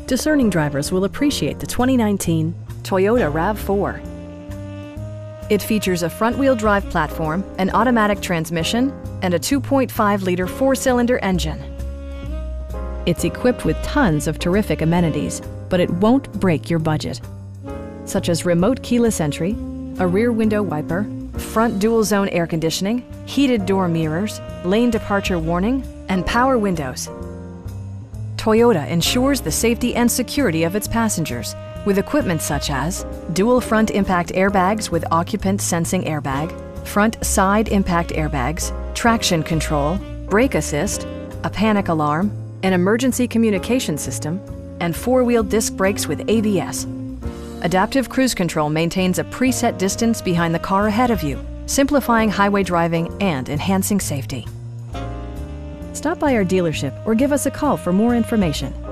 Discerning drivers will appreciate the 2019 Toyota RAV4. It features a front-wheel drive platform, an automatic transmission, and a 2.5-liter four-cylinder engine. It's equipped with tons of terrific amenities, but it won't break your budget, such as remote keyless entry, a rear window wiper, front dual-zone air conditioning, heated door mirrors, lane departure warning, and power windows. Toyota ensures the safety and security of its passengers with equipment such as dual front impact airbags with occupant sensing airbag, front side impact airbags, traction control, brake assist, a panic alarm, an emergency communication system, and four-wheel disc brakes with ABS. Adaptive Cruise Control maintains a preset distance behind the car ahead of you, simplifying highway driving and enhancing safety. Stop by our dealership or give us a call for more information.